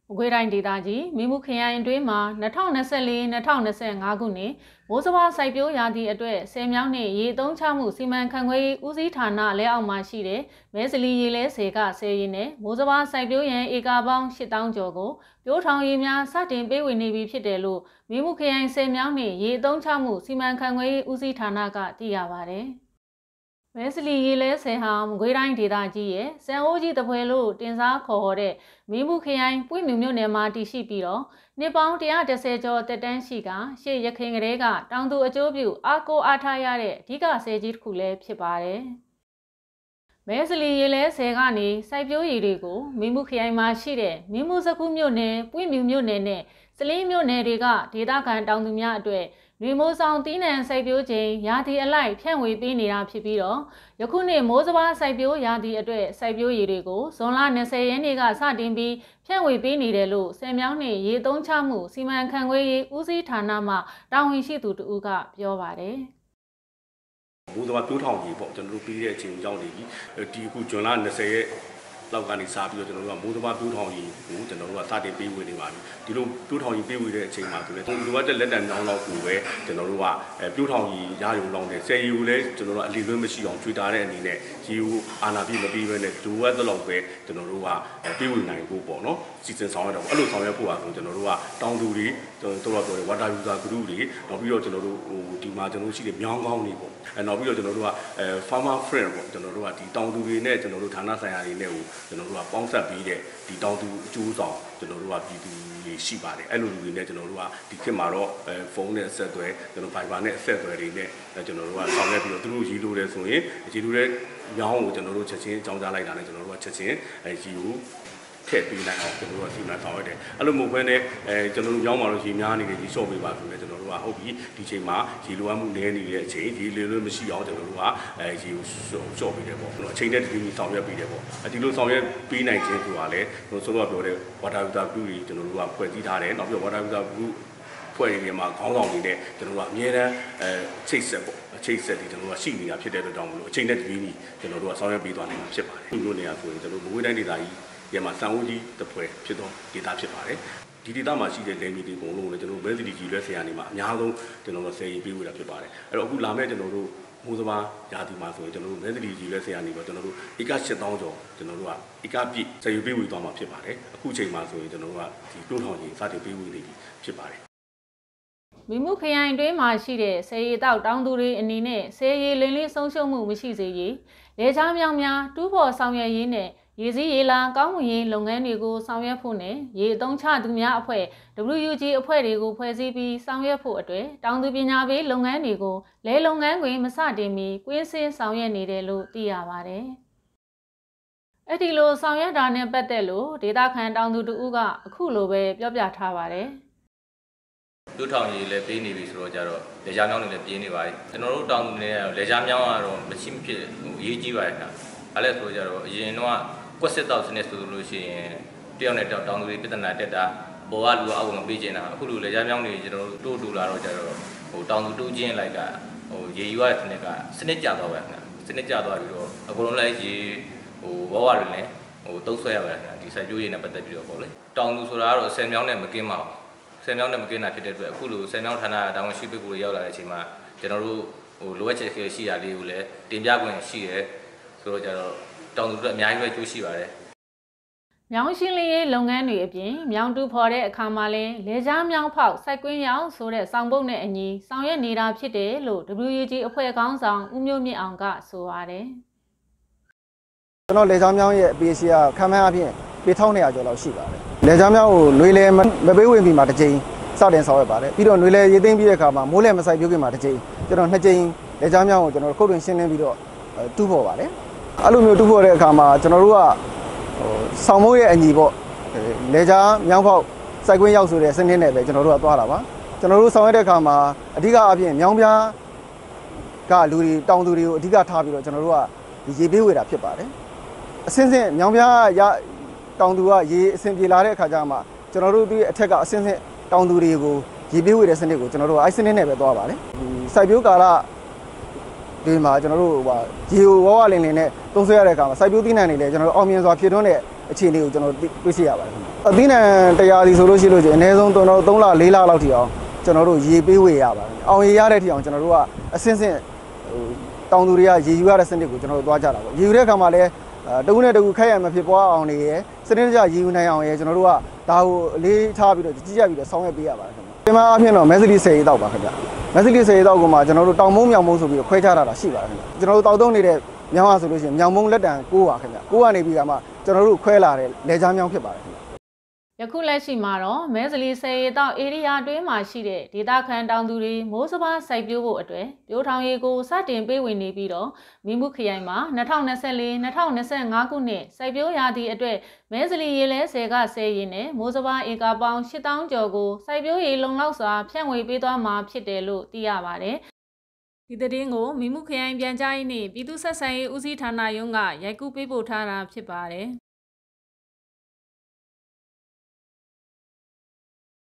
။ခွေတိုင်းဒေသကြီးမိမှုခရိုင်အတွင်းမှာ2024-2025 ခုနှစ်မိုးစဘာစိုက်ပျိုးရာသီအတွက်ဆယ်မြောင်းနဲ့ရေသုံးချမှုစီမံခန့်ခွဲရေးဦးစီးဌာနလက်အောက်မှာရှိတဲ့မဲစလီရေလဲဆယ်ကဆယ်ရင်းနဲ့မိုးစဘာစိုက်ပျိုးရန်ဧကပေါင်း8000ကျော်ကိုပြိုးထောင်ရေများစတင်ပေးဝေနေပြီဖြစ်တယ်လို့မိမှုခရိုင်ဆယ်မြောင်းနဲ့ရေသုံးချမှုစီမံခန့်ခွဲရေးဦးစီးဌာနကသိရပါတယ်။မဲစလီရေလဲဆယ်ဟာမကွေးတိုင်းဒေသကြီးရဲ့စံအိုးကြီးတပွဲလို့တင်စားခေါ်ဟော်တဲ့မိမှုခရိုင်ပွင့်မြူမြို့နယ်မှာတည်ရှိပြီးတော့နှစ်ပေါင်း130ကျော်တက်တန်းရှိကရှေ့ရခိုင်ကလေးကတောင်သူအကျိုးပြုအားကိုအားထားရတဲ့အဓိကဆယ်ကြီးတစ်ခုလည်းဖြစ်ပါတယ်။မဲစလီရေလဲဆယ်ကနေစိုက်ပျိုးရည်တွေကိုမိမှုခရိုင်မှာရှိတဲ့မိမှုစကူးမြို့နယ်ပွင့်မြူမြို့နယ်နဲ့စလင်းမြို့နယ်တွေကဒေသခံတောင်သူများအတွက်နှွေမိုးဆောင်တီးနှံစိုက်ပျိုးခြင်းရာသီအလိုက်ဖြန့်ဝေပေးနေတာဖြစ်ပြီးတော့ယခုနှစ်မိုးစဘာစိုက်ပျိုးရာသီအတွက်စိုက်ပျိုးရည်တွေကိုဇွန်လ20ရက်နေ့ကစတင်ပြီးဖြန့်ဝေပေးနေတယ်လို့ဆယ်မြောင်းနှင့်ရေသုံးချမှုစီမံခန့်ခွဲရေးဦးစီးဌာနမှတာဝန်ရှိသူတဦးကပြောပါတယ်မိုးစဘာပြိုးထောင်ကြီးပေါ့ကျွန်တော်တို့ပြီးတဲ့အချိန်ရောက်နေပြီဒီအခုဇွန်လ20ရက်လောက်ကနေစပြီးတော့ကျွန်တော်တို့ကမိုးစဘာပြိုးထောင်ကြီးကိုကျွန်တော်တို့ကစတင်ပေးဝေနေပါပြီဒီလိုပြိုးထောင်ကြီးပေးဝေတဲ့အချိန်မှာဆိုလည်းလိုအပ်တဲ့လက်တံမြောင်းလောက်ကိုပဲကျွန်တော်တို့ကပြိုးထောင်ကြီးရရုံလောက်နဲ့ဆယ်ရီကိုလည်းကျွန်တော်တို့အလီလွှဲမရှိအောင်ကြွေတာတဲ့အနေနဲ့ရီကိုအာနာပြည့်မပြီးဘဲနဲ့လိုအပ်တဲ့လောက်ပဲကျွန်တော်တို့ကပေးဝေနိုင်ဖို့ပေါ့နော်စီစဉ်ဆောင်ရတော့အဲ့လိုဆောင်ရွက်ဖို့ပါဆိုကျွန်တော်တို့ကတောင်သူတွေတို့တော့ပြောတယ် water user group တွေနောက်ပြီးတော့ကျွန်တော်တို့ဒီမှာကျွန်တော်တို့ရှိတဲ့မြောင်းကောင်းတွေပေါ့နောက်ပြီးတော့ကျွန်တော်တို့ကfarmer friend ပေါ့ကျွန်တော်တို့ကဒီတောင်သူတွေနဲ့ကျွန်တော်တို့ဌာနဆိုင်ရာတွေနဲ့ကိုကျွန်တော်တို့ကပေါင်းဆက်ပြီးတဲ့ဒီတောင်သူအကျိုးဆောင်ကျွန်တော်တို့ကပြည်သူတွေရှိပါတယ်အဲ့လိုလူတွေနဲ့ကျွန်တော်တို့ကဒီခေတ်မှာတော့ဖုန်းနဲ့အဆက်အသွယ်ကျွန်တော် Viber နဲ့အဆက်အသွယ်တွေနဲ့ကျွန်တော်တို့ကဆောင်ရွက်ပြီးတော့သူတို့ရေးလို့လဲဆိုရင်ရေးလို့တဲ့မြောင်းကိုကျွန်တော်တို့ချက်ချင်းအကြောင်းကြားလိုက်တာနဲ့ကျွန်တော်တို့ကချက်ချင်းရေးကိုထည့်ပေးနိုင်အောင်ကျွန်တော်တို့ကစီမံဆောင်ရွက်တယ်အဲ့လိုမဟုတ်ဘဲနဲ့ကျွန်တော်တို့ရောင်းပါလို့ရေများနေတယ်ဒီ short ပေးပါဆိုလဲကျွန်တော်တို့ကဟုတ်ပြီဒီချိန်မှာရေလိုအပ်မှုနည်းနေတဲ့အချိန်ရေလေလို့မရှိအောင်ကျွန်တော်တို့ကရေကို short ပေးတယ်ပေါ့ကျွန်တော်အချိန်နဲ့တည်းဆောင်ရွက်ပေးတယ်ပေါ့ဒီလိုဆောင်ရွက်ပေးနိုင်ခြင်းဆိုတာလဲကျွန်တော်ဆိုတော့ပြောတဲ့ water user group တွေကျွန်တော်တို့ကဖွဲ့စည်းထားတယ်နောက်ပြီး water user group ဖွဲ့ရည်မှာခေါင်းဆောင်တွေနဲ့ကျွန်တော်တို့ကအမြဲတမ်းချိတ်ဆက်ပေါ့ချိတ်ဆက်တွေကျွန်တော်တို့ကရှိနေတာဖြစ်တဲ့အတွက်ကြောင့်မလို့အချိန်နဲ့တည်းကျွန်တော်တို့ကဆောင်ရွက်ပေးသွားနိုင်မှာဖြစ်ပါတယ်ဒီလိုနေရာဆိုရင်ကျွန်တော်မိုးဝေးတိုင်းဒေသကြီးရမှာစံဦးကြီးတစ်ဖွဲ့ဖြစ်သောဒေသဖြစ်ပါတယ်ဒီဒေသမှာရှိတဲ့လယ်မြေတွေအကုန်လုံးလည်းကျွန်တော်မဲစီတီကြီးလွဲဆရာနေမှာအများဆုံးကျွန်တော်တို့ဆယ်ရီပေးဝေတာဖြစ်ပါတယ်အဲ့တော့အခုလာမဲ့ကျွန်တော်တို့မိုးစဘာရာသီမှာဆိုရင်ကျွန်တော်တို့မဲစီတီကြီးလွဲဆရာနေပါကျွန်တော်တို့ဧက8000ကျော်ကျွန်တော်တို့ကဧကပြည့်ဆယ်ရီပေးဝေသွားမှာဖြစ်ပါတယ်အခုချိန်မှာဆိုရင်ကျွန်တော်တို့ကဒီတိုးထောင်ကြီးစတင်ပေးဝေနေပြီဖြစ်ပါတယ်မိမှုခရိုင်တွင်းမှာရှိတဲ့ဆယ်ရီတောက်တောင်သူတွေအနေနဲ့ဆယ်ရီလင်းလေးဆုံးရှုံးမှုမရှိစေရေးလေချားမြောင်များတူးဖော်ဆောင်ရွက်ရေးနဲ့ရေစည်းရေလာကောင်းမွန်ရေးလုပ်ငန်းတွေကိုဆောင်ရွက်ဖို့နဲ့ရေအသုံးချသူများအဖွဲ့ WUG အဖွဲ့တွေကိုဖွဲ့စည်းပြီးဆောင်ရွက်ဖို့အတွက်တောင်သူပညာပေးလုပ်ငန်းတွေကိုလဲလုပ်ငန်းခွင်မစတင်မီကွင်းစင်းဆောင်ရွက်နေတယ်လို့သိရပါတယ်။အဲ့ဒီလိုဆောင်ရွက်တာနဲ့ပတ်သက်လို့ဒေသခံတောင်သူတို့ကအခုလိုပဲပြောပြထားပါတယ်။လူထောင်ကြီးလည်းပေးနေပြီဆိုတော့ကြတော့လေချားမြောင်းတွေလည်းပြင်းနေပါတယ်ကျွန်တော်တို့တောင်သူတွေလေချားမြောင်းကတော့မရှိမဖြစ်အရေးကြီးပါတယ်ခင်ဗျ။အဲ့လဲဆိုကြတော့အရင်တော့ကွက်စစ်တောက်စနစ်ဆိုလို့ရှိရင်တယောက်နဲ့တောင်သူတွေပြဿနာတက်တာပေါ်ကလူအောက်မပေးချင်တာအခုလူလေချားမြောင်းတွေကျွန်တော်တို့တိုးလာတော့ကြတော့တောင်သူတိုးချင်းလိုက်ကရေယူရတဲ့စနစ်ကစနစ်ကျသွားပါခင်ဗျ။စနစ်ကျသွားပြီးတော့အကုန်လုံးလည်းရေဘဝတွေလည်းတုံးဆွဲရပါတယ်ခင်ဗျ။ဒီစိုက်ပျိုးရေးနဲ့ပတ်သက်ပြီးတော့ပေါ့လေတောင်သူဆိုတာကတော့ဆယ်မြောင်းနဲ့မကင်းပါဘူးဆယ်မြောင်းနဲ့မကင်းတာဖြစ်တဲ့အတွက်အခုလိုဆယ်မြောင်းဌာနတာဝန်ရှိပုဂ္ဂိုလ်တွေရောက်လာတဲ့အချိန်မှာကျွန်တော်တို့လိုအပ်ချက်တွေရှိတာလေးကိုလည်းတင်ပြခွင့်ရှိရဲဆိုတော့ကြတော့တောင်သူတို့အများကြီးပဲကြိုးရှိပါတယ်။မြောင်းရှင်းလင်းရေးလုပ်ငန်းတွေအပြင်မြောင်းတူဖော်တဲ့အခါမှာလည်းလေချားမြောင်းဖောက်စိုက်ကွင်းရောင်ဆိုတဲ့ဆောင်ပုဒ်နဲ့အညီဆောင်ရွက်နေတာဖြစ်တယ်လို့ WUG အဖွဲ့ခေါင်းဆောင်ဦးမျိုးမြင့်အောင်ကဆိုပါတယ်။ကျွန်တော်လေချားမြောင်းရဲ့အပေးစီကခန့်မှန်းအပြင်ပေး1200ကျော်လောက်ရှိပါတယ်။လေချားမြောင်းကိုနှွေလဲမပေးဝင်ပြီးမှတစ်ကြိမ်စတင်ဆောင်ရွက်ပါတယ်။ပြီးတော့နှွေလဲရေးသိမ်းပြီးတဲ့အခါမှာမိုးလဲမစိုက်ပြုတ်ခင်မှာတစ်ကြိမ်ကျွန်တော်2ကြိမ်လေချားမြောင်းကိုကျွန်တော်ခုတ်တွင်ရှင်းလင်းပြီးတော့တူးဖော်ပါတယ်။အဲ့လိုမျိုးတူးဖော်တဲ့အခါမှာကျွန်တော်တို့ကဆောင်းမိုးရဲ့အညီပေါ့လေချားမြောင်းဖောက်စိုက်ကွင်းရောက်ဆိုတဲ့စနစ်နဲ့ပဲကျွန်တော်တို့ကသွားတာပါကျွန်တော်တို့ဆောင်ရွက်တဲ့အခါမှာအဓိကအပြင်မြောင်းပြားကလူတွေတောင်သူတွေကိုအဓိကထားပြီးတော့ကျွန်တော်တို့ကဒီရေပေးဝေတာဖြစ်ပါတယ်အစင်းစင်းမြောင်းပြားရတောင်သူကရေအဆင်ပြေလာတဲ့အခါကျမှကျွန်တော်တို့ဒီအထက်ကအစင်းစင်းတောင်သူတွေကိုရေပေးဝေတဲ့စနစ်ကိုကျွန်တော်တို့အဲ့စနစ်နဲ့ပဲသွားပါတယ်ဒီစိုက်ပျိုးကာလဒီမှာကျွန်တော်တို့ရေဝဝလင်းလင်းနဲ့သုံးဆွဲရတဲ့အခါမှာစိုက်ပျိုးသီးနှံတွေလည်းကျွန်တော်တို့အောင်မြင်စွာဖြစ်ထွန်းတဲ့အခြေအနေကိုကျွန်တော်တွေ့ရှိရပါတယ်ခင်ဗျအသီးနှံတရားစီဆိုလို့ရှိလို့ချင်းအနည်းဆုံးကျွန်တော်တို့3လ4လလောက်ထိအောင်ကျွန်တော်တို့ရေပေးဝေရပါတယ်အောင်ရေရတဲ့ထိအောင်ကျွန်တော်တို့ကအဆင့်ဆင့်တောင်သူတွေကရေယူရတဲ့စနစ်ကိုကျွန်တော်တို့သွားကြတာပေါ့ရေယူတဲ့အခါမှာလည်းတကူနဲ့တကူခိုက်ရမဖြစ်ပွားအောင်နေရယ်စနစ်တကျရေယူနိုင်အောင်ရယ်ကျွန်တော်တို့ကဒါကိုအလေးထားပြီးတော့ကြီးကြပ်ပြီးတော့ဆောင်ရွက်ပေးရပါတယ်ခင်ဗျဒီမှာအဖြစ်တော့မဲစလီ10ရေတောက်ပါခင်ဗျမဲစလီ10ရေတောက်ကမှကျွန်တော်တို့တောင်မုံမြောင်မုံဆိုပြီးတော့ခွဲခြားတာရှိပါတယ်ခင်ဗျကျွန်တော်တို့တောက်သုံးနေတဲ့မြောင်ရဆိုလို့ရှိရင်မြောင်မုံလက်တံ6ပါခင်ဗျ6ကနေပြီးကမှကျွန်တော်တို့ခွဲလာတဲ့လေချားမြောင်ဖြစ်ပါတယ်ခင်ဗျယခုလက်ရှိမှာတော့မဲစလီဆယ်ရီတောက်ဧရိယာအတွင်းမှာရှိတဲ့ဒေသခံတောင်သူတွေမိုးစပါးစိုက်ပျိုးဖို့အတွက်ပြိုးထောင်ရေကိုစတင်ပေးဝင်နေပြီးတော့မိမှုခရိုင်မှာ2024-2025ခုနှစ်စိုက်ပျိုးရာသီအတွက်မဲစလီရေလဲဆယ်ကဆယ်ရီနဲ့မိုးစပါးဧကပေါင်း8000ကျော်ကိုစိုက်ပျိုးရေလုံလောက်စွာဖြန့်ဝေပေးသွားမှာဖြစ်တယ်လို့သိရပါတယ်ဒီသတင်းကိုမိမှုခရိုင်ပြန်ကြားရေးနှင့်ပြည်သူ့ဆက်ဆံရေးဦးစီးဌာနရုံးကရိုက်ကူးပေးပို့ထားတာဖြစ်ပါတယ်